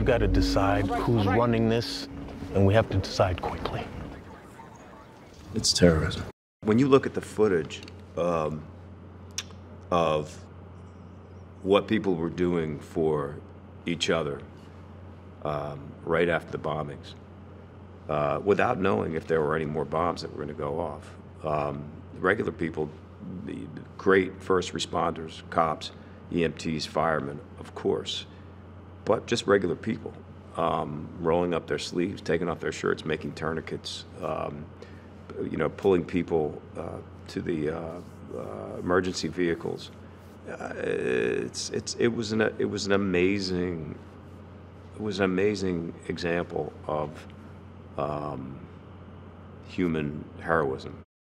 got to decide who's running this, and we have to decide quickly. It's terrorism. When you look at the footage of what people were doing for each other right after the bombings, without knowing if there were any more bombs that were going to go off, regular people, the great first responders, cops, EMTs, firemen, of course, but just regular people, rolling up their sleeves, taking off their shirts, making tourniquets, you know, pulling people to the emergency vehicles. It was an amazing example of human heroism.